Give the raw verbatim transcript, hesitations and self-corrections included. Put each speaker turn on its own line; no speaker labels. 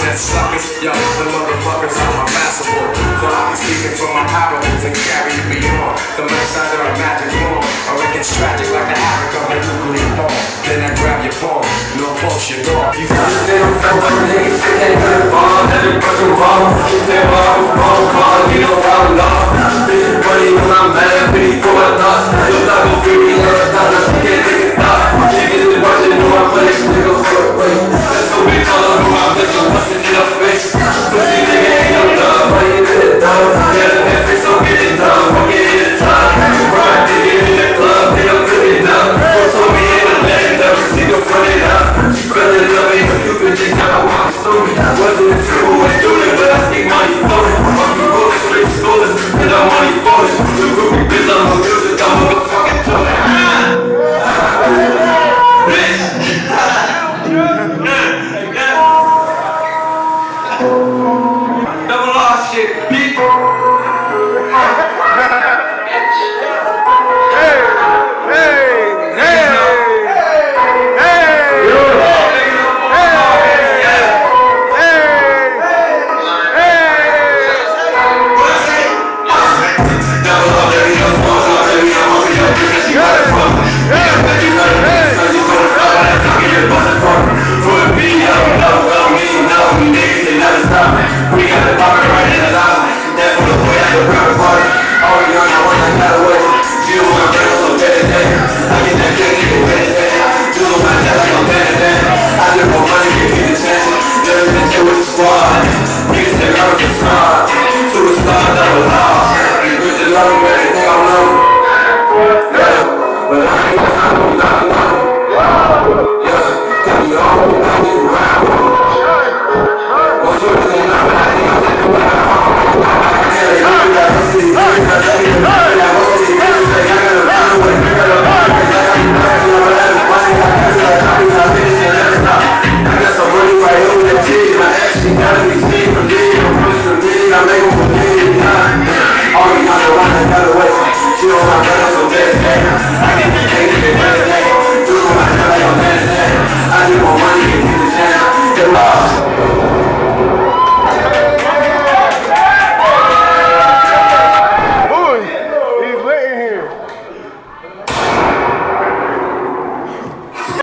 internet suckers, yo, the motherfuckers are my passable. So I'll be speaking from my parables and carrying me on. The left side of a magic wand, or it gets tragic like the havoc of a nuclear bomb. Then I grab your palm, no potion off. You got to stay on phone, niggas, they can't get a bomb. Every person wrong, keep their mouth wrong.